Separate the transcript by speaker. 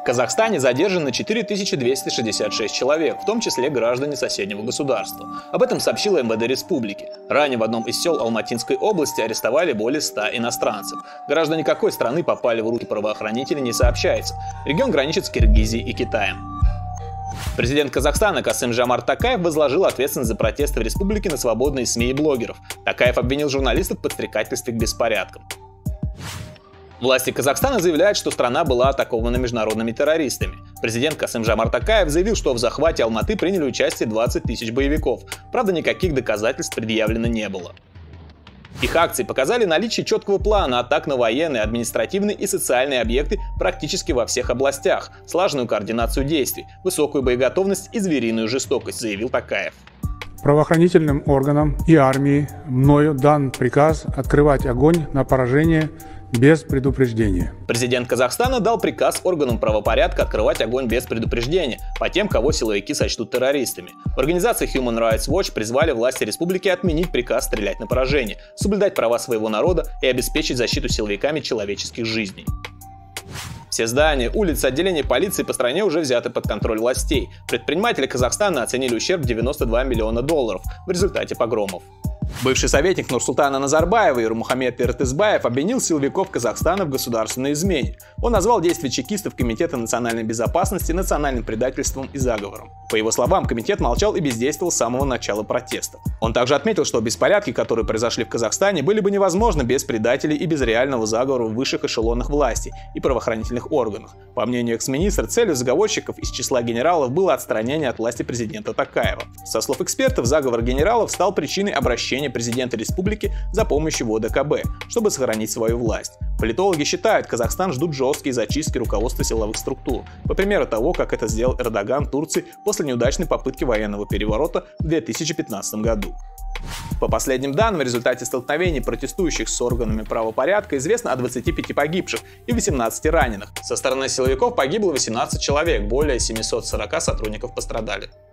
Speaker 1: Казахстане задержано 4266 человек, в том числе граждане соседнего государства. Об этом сообщила МВД республики. Ранее в одном из сел Алматинской области арестовали более 100 иностранцев. Граждане какой страны попали в руки правоохранителей, не сообщается. Регион граничит с Киргизией и Китаем. Президент Казахстана Касым-Жомарт Токаев возложил ответственность за протесты в республике на свободные СМИ и блогеров. Токаев обвинил журналистов в подстрекательстве к беспорядкам. Власти Казахстана заявляют, что страна была атакована международными террористами. Президент Касым-Жомарт Токаев заявил, что в захвате Алматы приняли участие 20 тысяч боевиков. Правда, никаких доказательств предъявлено не было. Их акции показали наличие четкого плана атак на военные, административные и социальные объекты практически во всех областях, слаженную координацию действий, высокую боеготовность и звериную жестокость, заявил Токаев.
Speaker 2: Правоохранительным органам и армии мною дан приказ открывать огонь на поражение без предупреждения.
Speaker 1: Президент Казахстана дал приказ органам правопорядка открывать огонь без предупреждения по тем, кого силовики сочтут террористами. В организации Human Rights Watch призвали власти республики отменить приказ стрелять на поражение, соблюдать права своего народа и обеспечить защиту силовиками человеческих жизней. Все здания, улицы, отделения полиции по стране уже взяты под контроль властей. Предприниматели Казахстана оценили ущерб в $92 миллиона в результате погромов. Бывший советник Нурсултана Назарбаева Ирмухамед Эртызбаев обвинил силовиков Казахстана в государственной измене. Он назвал действия чекистов Комитета национальной безопасности национальным предательством и заговором. По его словам, комитет молчал и бездействовал с самого начала протестов. Он также отметил, что беспорядки, которые произошли в Казахстане, были бы невозможны без предателей и без реального заговора в высших эшелонах власти и правоохранительных органах. По мнению экс-министра, целью заговорщиков из числа генералов было отстранение от власти президента Токаева. Со слов экспертов, заговор генералов стал причиной обращения президента республики за помощью в ОДКБ, чтобы сохранить свою власть. Политологи считают, Казахстан ждут жесткие зачистки руководства силовых структур, по примеру того, как это сделал Эрдоган в Турции после неудачной попытки военного переворота в 2015 году. По последним данным, в результате столкновений протестующих с органами правопорядка известно о 25 погибших и 18 раненых. Со стороны силовиков погибло 18 человек, более 740 сотрудников пострадали.